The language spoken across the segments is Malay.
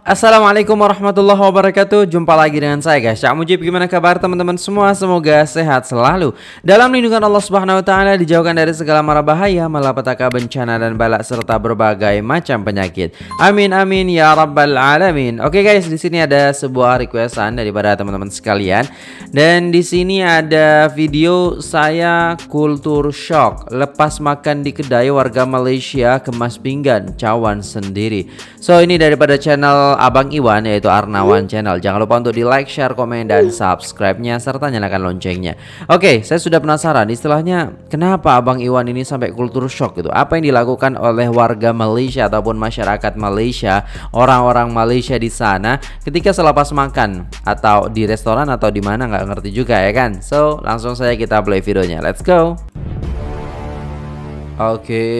Assalamualaikum warahmatullahi wabarakatuh. Jumpa lagi dengan saya guys, Cak Mujib. Gimana kabar teman-teman semua? Semoga sehat selalu. Dalam lindungan Allah Subhanahu wa taala, dijauhkan dari segala mara bahaya, malapetaka, bencana dan balak serta berbagai macam penyakit. Amin amin ya rabbal alamin. Oke guys, di sini ada sebuah requestan daripada teman-teman sekalian. Dan di sini ada video saya kultur shock lepas makan di kedai warga Malaysia kemas pinggan cawan sendiri. So ini daripada channel Abang Iwan, yaitu Arnawan Channel. Jangan lupa untuk di like, share, komen, dan subscribe-nya serta nyalakan loncengnya. Oke, saya sudah penasaran istilahnya kenapa Abang Iwan ini sampai kultur shock gitu. Apa yang dilakukan oleh warga Malaysia ataupun masyarakat Malaysia, orang-orang Malaysia di sana ketika selepas makan atau di restoran atau di mana nggak ngerti juga ya kan. So langsung saja kita play videonya. Let's go. Oke.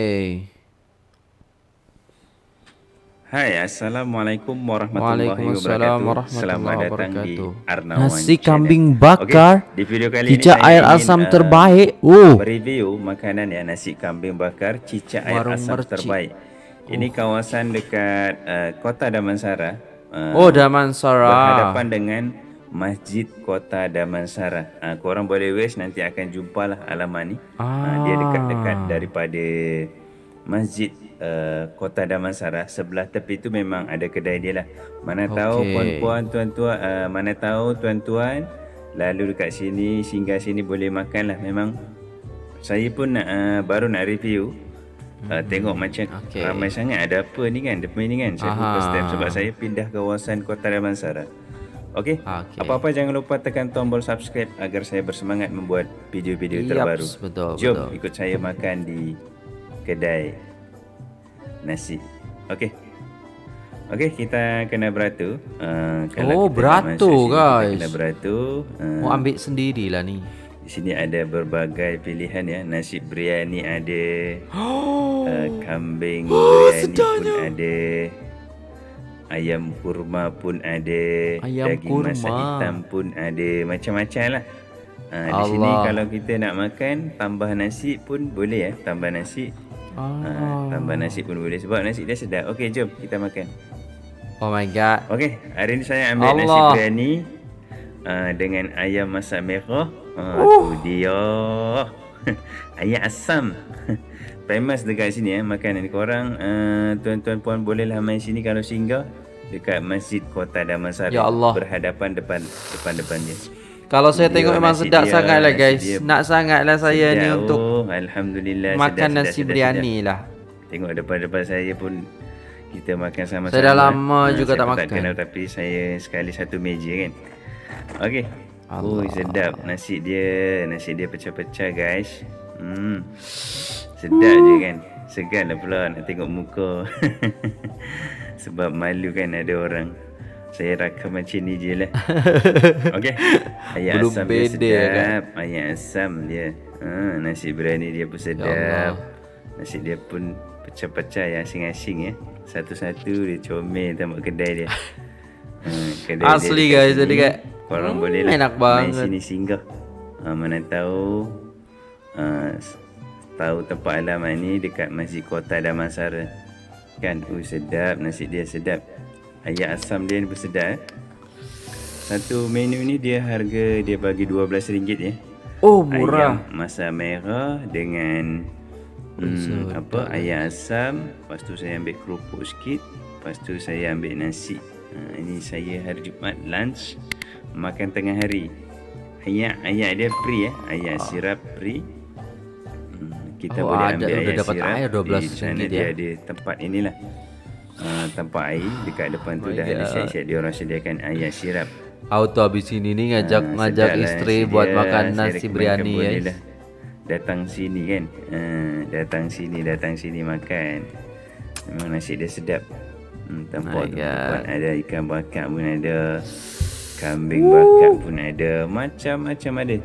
Hai, assalamualaikum warahmatullahi Waalaikumsalam wabarakatuh. Selamat datang di Arnawan Nasi Channel. kambing bakar, Di video kali ini cicak saya air ingin, asam terbaik. mereview makanan ya, nasi kambing bakar cicak air Warung asam Mercik. terbaik. Ini kawasan dekat Kota Damansara. Damansara. Berhadapan dengan Masjid Kota Damansara. Korang boleh wish, nanti akan jumpalah alamat ni. Dia dekat-dekat daripada Masjid Kota Damansara. Sebelah tepi tu memang ada kedai dia lah. Mana tahu puan-puan, tuan-tuan, mana tahu tuan-tuan lalu dekat sini, singgah sini boleh makan lah. Memang saya pun baru nak review. Tengok macam ramai sangat. Ada apa ni kan, depan ni kan. Saya first time sebab saya pindah kawasan Kota Damansara. Okey. Apa-apa jangan lupa tekan tombol subscribe agar saya bersemangat membuat video-video terbaru. Jom ikut saya makan di kedai nasi. Okey. Okey, kita kena beratur. Oh, beratur guys. Kena beratur. Mau ambil sendirilah ni. Di sini ada berbagai pilihan ya. Nasi biryani ada. Kambing biryani pun ada. Ayam kurma pun ada. Daging masak hitam pun ada. Macam-macam lah. Di sini kalau kita nak makan, tambah nasi pun boleh ya. Tambah nasi. Tambah nasi pun boleh sebab nasi dia sedap. Okey, jom kita makan. Oh my god. Okey, hari ni saya ambil nasi biryani dengan ayam masak merah. Tu dia. Ayam asam. Famous dekat sini ya makanan ni. Korang tuan-tuan puan bolehlah main sini kalau singgah dekat Masjid Kota Damansara. Ya Allah. Berhadapan depan dia. Kalau saya tengok memang sedap sangat lah guys. Nak sangat lah saya ni untuk alhamdulillah makan sedap, nasi biryani lah. Tengok depan saya pun kita makan sama-sama. Saya dah lama juga tak makan. Kenal, tapi saya sekali satu meja kan. Okey. Sedap nasi dia pecah-pecah guys. Sedap je kan. Segan lah pula nak tengok muka. Sebab malu kan ada orang. Saya rakam macam ni je lah. Okey. Ayam asam dia sedap kan? Ayam asam dia. Nasi biryani dia pun sedap. Nasi dia pun pecah-pecah ya, asing-asing ya. Satu-satu dia comel tempat kedai dia. Kedai asli dia guys, jadi kayak korang boleh lah enak banget. main sini singgah. Mana tahu tahu tempat alamat ni dekat Masjid Kota Damansara. Kan, sedap nasi dia sedap. Ayam asam dia pun sedap. Satu menu ni dia harga dia bagi RM12 ya. Oh, murah. Ayam masak merah dengan ayam asam. Lepas tu saya ambil kerupuk sikit. Lepas tu saya ambil nasi. Ini saya hari Jumaat lunch, makan tengah hari. Ayam dia free ya. Ayam sirap free. Kita boleh ambil ayam sirap. Air di sana dia ada tempat inilah. Tempat air dekat depan tu dah ada siap-siap dia orang sediakan ayam sirap. Auto habis ini ni ngajak isteri buat makan nasi biryani guys. Datang sini kan. Datang sini makan. Memang nasi dia sedap. Tempat ada ikan bakar pun ada. Kambing bakar pun ada. Macam-macam ada.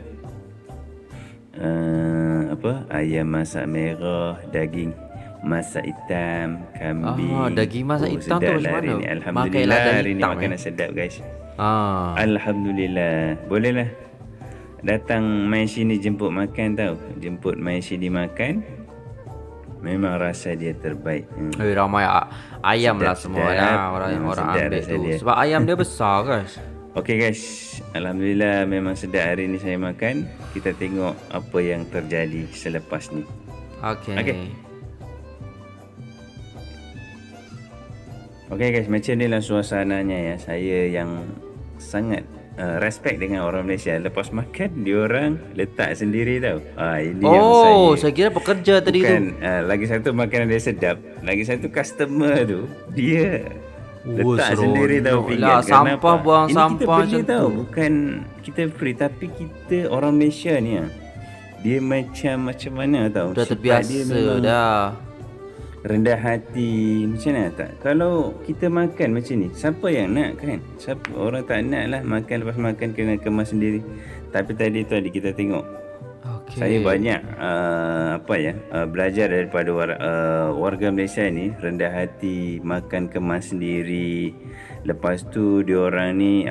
Ayam masak merah, daging masak hitam, kambing. Daging masak hitam tu macam mana? Ni, alhamdulillah hari ni makanan sedap guys. Alhamdulillah. Bolehlah datang main sini jemput makan tau. Jemput main sini makan. Memang rasa dia terbaik. Ramai ayam Sedap, lah semua sedap. lah orang yang orang Sedap ambil rasa tu. dia. Sebab ayam dia besar guys. Okey guys, alhamdulillah memang sedap hari ni saya makan. Kita tengok apa yang terjadi selepas ni. Okey. Okey guys, macam ni lah suasananya ya. Saya yang sangat respect dengan orang Malaysia. Lepas makan diorang letak sendiri tau. Ini yang saya kira pekerja tadi tu. bukan, lagi satu makanan dia sedap. Lagi satu customer tu dia letak sendiri tau lah, sampah buang ini sampah kita beli macam tau, tu. bukan kita free, tapi kita orang Malaysia ni dia macam mana tau. Dah Sifat terbiasa dia memang dah. rendah hati. Macam mana tak? Kalau kita makan macam ni, siapa yang nak kan? Siapa orang tak nak lah makan, lepas makan kena kemas sendiri. Tapi tadi kita tengok. Okey. Saya banyak belajar daripada warga Malaysia ni, rendah hati, makan kemas sendiri. Lepas tu diorang ni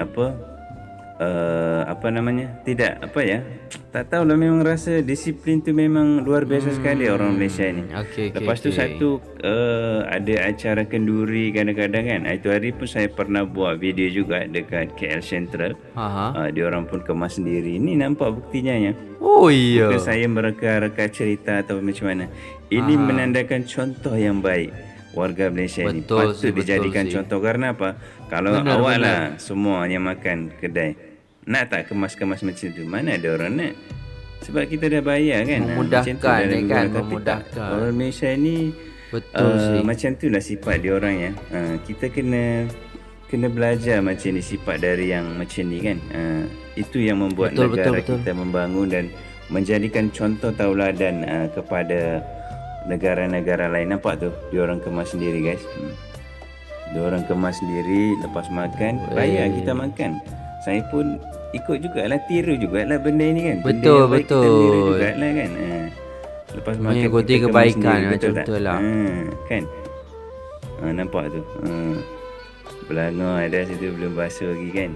tidak tak tahulah, memang rasa disiplin tu memang luar biasa sekali orang Malaysia ni. Lepas tu satu ada acara kenduri kadang-kadang kan. Itu hari pun saya pernah buat video juga dekat KL Central. Diorang pun kemas sendiri. Ni nampak buktinya ya. Oh iya. Bukan saya mereka-reka cerita atau macam mana. Ini menandakan contoh yang baik. Warga Malaysia ni patut dijadikan contoh. Karena apa? Kalau awak lah semua yang makan kedai, nak tak kemas-kemas macam tu? Mana ada orang nak? Sebab kita dah bayar kan. Memudahkan kan, memudahkan. Orang Malaysia ni macam tu lah sifat dia orang ya. Kita kena belajar macam ni, sifat dari yang macam ni kan. Itu yang membuat negara kita membangun dan menjadikan contoh tauladan kepada negara-negara lain. Nampak tu dia orang kemas sendiri guys. Dia orang kemas sendiri, lepas makan bayar kita makan. Saya pun ikut jugalah, tiru jugalah benda ni kan. Betul. Kita tiru jugalah kan. Lepas makan mengikuti kebaikan macam tu lah. Kan. Nampak tu. Belanga ada situ belum basuh lagi kan.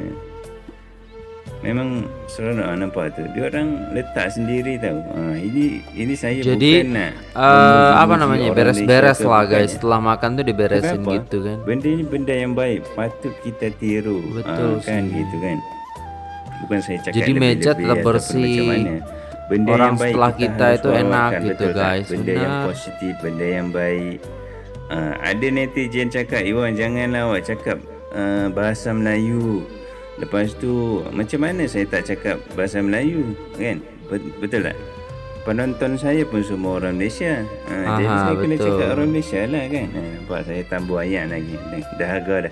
Memang seronok nampak tu. Dia orang letak sendiri tau. Ini saya jadi, bukan nak beres-beres lah guys. Setelah makan tu diberesin gitu kan. Benda ni benda yang baik, patut kita tiru. Betul kan gitu kan. Bukan saya cakap jadi meja tetap bersih. Benda orang yang baik setelah kita itu enak gitu guys. Benda yang positif, benda yang baik. Ada netizen cakap, Iwan janganlah awak cakap bahasa Melayu. Lepas tu macam mana saya tak cakap bahasa Melayu kan? Betul tak? Penonton saya pun semua orang Malaysia. Jadi saya kena cakap orang Malaysia lah kan. Nampak saya tambah ayat lagi. Dah agak dah.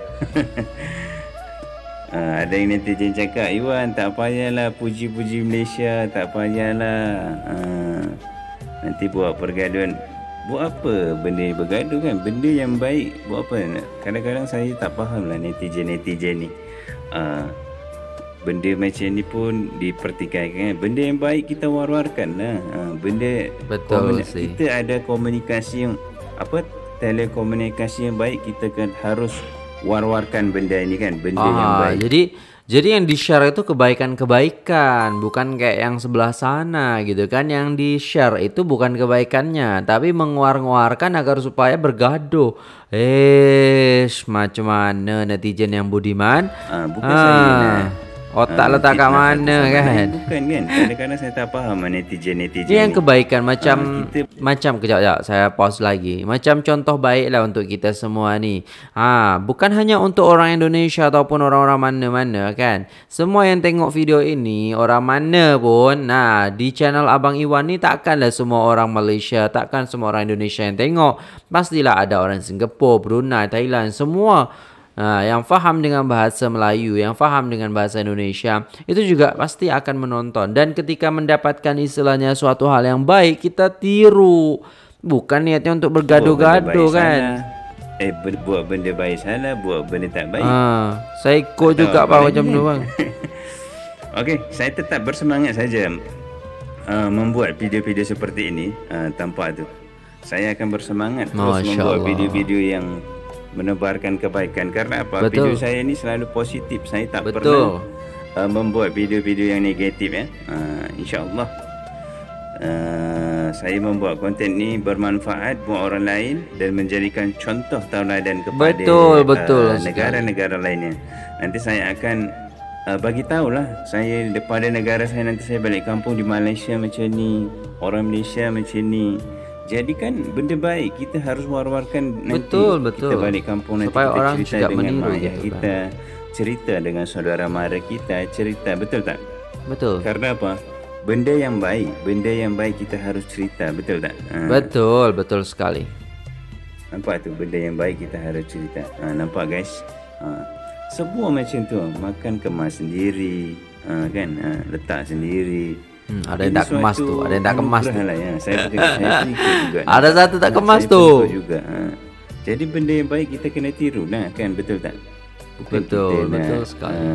Ada yang netizen cakap, Iwan tak payahlah puji-puji Malaysia, tak payahlah. Nanti buat pergaduhan. Buat apa benda bergaduh kan? Benda yang baik buat apa? Kadang-kadang saya tak faham lah netizen ni. Benda macam ni pun dipertikaikan. Benda yang baik kita war-warkan lah. Benda kita ada komunikasi yang telekomunikasi yang baik, kita kan harus war-warkan benda ini kan, benda yang baik. Jadi yang di-share itu kebaikan-kebaikan, bukan kayak yang sebelah sana gitu kan. Yang di-share itu bukan kebaikannya, tapi menguar-nguarkan agar supaya bergaduh. Macam mana netizen yang budiman? Bukan saya nak otak letak kat mana kan? Bukan kan. Kadang-kadang saya tak faham netizen ini yang kebaikan macam kejap saya pause lagi. Macam contoh baik lah untuk kita semua ni. Bukan hanya untuk orang Indonesia ataupun orang-orang mana-mana kan. Semua yang tengok video ini orang mana pun, di channel Abang Iwan ni takkanlah semua orang Malaysia, takkan semua orang Indonesia yang tengok. Pastilah ada orang Singapura, Brunei, Thailand, semua. Yang faham dengan bahasa Melayu, yang faham dengan bahasa Indonesia, itu juga pasti akan menonton. Dan ketika mendapatkan istilahnya suatu hal yang baik, kita tiru. Bukan niatnya untuk bergaduh-gaduh kan. Buat benda baik salah, buat benda tak baik. Saya ikut juga macam tu bang. Okey, saya tetap bersemangat saja membuat video-video seperti ini tanpa tu. Saya akan bersemangat terus membuat video-video yang menebarkan kebaikan. Karena apa? Video saya ni selalu positif. Saya tak pernah membuat video-video yang negatif ya. InsyaAllah saya membuat konten ni bermanfaat buat orang lain dan menjadikan contoh tauladan kepada negara-negara lainnya. Nanti saya akan bagi tahulah saya daripada negara saya, nanti saya balik kampung di Malaysia macam ni, orang Malaysia macam ni. Jadi kan benda baik kita harus war-warkan nanti. Kita balik kampung nanti supaya kita orang cerita juga dengan meniru mak ayah kita, cerita dengan saudara mara kita, cerita, betul tak? Betul. Karena apa? Benda yang baik kita harus cerita, betul tak? Betul sekali. Nampak tu, benda yang baik kita harus cerita. Nampak guys? Semua macam tu, makan kemas sendiri, kan? Letak sendiri. Ada yang tak kemas tu, ada yang tak kemas tu. Lah, ya. Saya ikut juga. Ada satu tak kemas tu. Juga. Jadi benda yang baik kita kena tiru lah, kan? Betul tak? Bukan betul nak, sekali.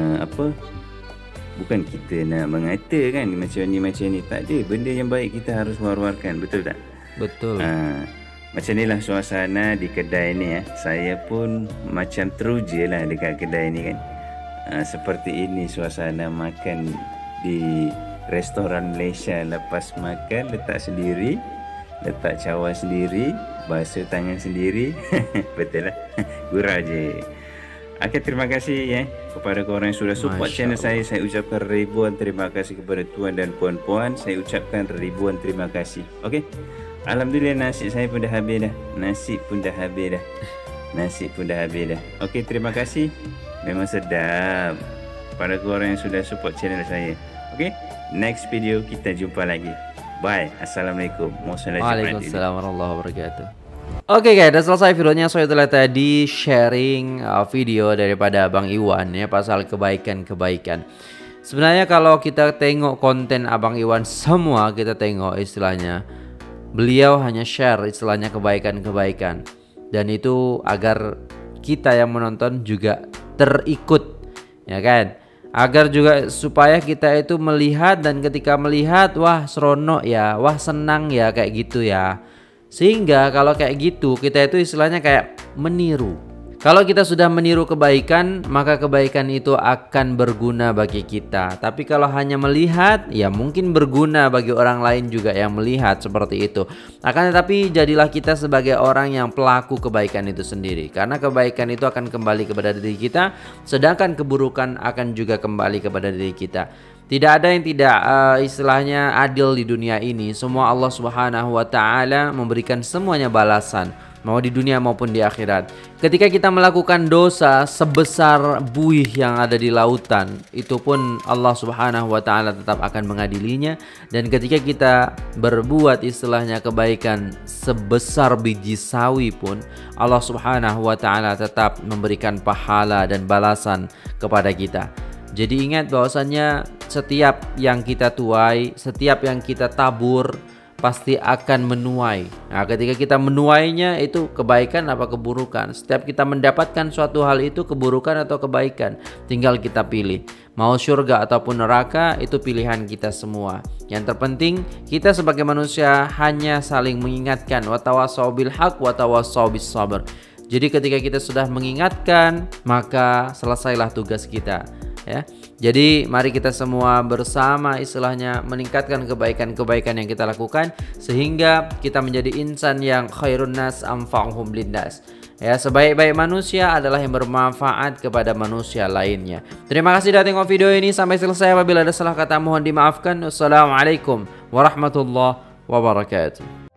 Bukan kita nak mengata kan macam ni, tak ada. Benda yang baik kita harus war-warkan, betul tak? Betul. Macam inilah suasana di kedai ni. Saya pun macam teruja lah dekat kedai ni kan. Seperti ini suasana makan di restoran Malaysia. Lepas makan letak sendiri, letak cawan sendiri, basuh tangan sendiri. Betul lah. Gurau je. Okay, terima kasih kepada korang yang sudah support channel saya. Saya ucapkan ribuan terima kasih kepada tuan dan puan-puan. Saya ucapkan ribuan terima kasih. Okey. Alhamdulillah nasi saya pun dah habis dah. Nasi pun dah habis dah. Okey, terima kasih. Memang sedap pada korang yang sudah support channel saya. Okey. Next video kita jumpa lagi. Bye. Assalamualaikum. Waalaikumsalam warahmatullahi wabarakatuh. Oke guys, udah selesai videonya. So itulah tadi sharing video daripada Abang Iwan ya, pasal kebaikan-kebaikan. Sebenarnya kalau kita tengok konten Abang Iwan semua, kita tengok istilahnya beliau hanya share istilahnya kebaikan-kebaikan, dan itu agar kita yang menonton juga terikut, ya kan? Agar juga supaya kita itu melihat, dan ketika melihat wah seronok ya, wah senang ya, kayak gitu ya. Sehingga kalau kayak gitu kita itu istilahnya kayak meniru. Kalau kita sudah meniru kebaikan, maka kebaikan itu akan berguna bagi kita. Tapi kalau hanya melihat, ya mungkin berguna bagi orang lain juga yang melihat seperti itu. Akan tetapi jadilah kita sebagai orang yang pelaku kebaikan itu sendiri. Karena kebaikan itu akan kembali kepada diri kita, sedangkan keburukan akan juga kembali kepada diri kita. Tidak ada yang tidak istilahnya adil di dunia ini. Semua Allah Subhanahu wa Ta'ala memberikan semuanya balasan, mau di dunia maupun di akhirat. Ketika kita melakukan dosa sebesar buih yang ada di lautan, itu pun Allah Subhanahu wa Ta'ala tetap akan mengadilinya. Dan ketika kita berbuat istilahnya kebaikan sebesar biji sawi pun, Allah Subhanahu wa Ta'ala tetap memberikan pahala dan balasan kepada kita. Jadi ingat bahwasannya setiap yang kita tuai, setiap yang kita tabur pasti akan menuai. Nah, ketika kita menuainya itu kebaikan apa keburukan. Setiap kita mendapatkan suatu hal itu keburukan atau kebaikan, tinggal kita pilih. Mau surga ataupun neraka itu pilihan kita semua. Yang terpenting kita sebagai manusia hanya saling mengingatkan, watawasau bil haq watawasau bis sabr. Jadi ketika kita sudah mengingatkan, maka selesailah tugas kita. Ya, jadi mari kita semua bersama istilahnya meningkatkan kebaikan-kebaikan yang kita lakukan, sehingga kita menjadi insan yang khairun nas anfa'uhum linnas. Ya, sebaik-baik manusia adalah yang bermanfaat kepada manusia lainnya. Terima kasih sudah tengok video ini sampai selesai. Apabila ada salah kata mohon dimaafkan. Wassalamualaikum warahmatullahi wabarakatuh.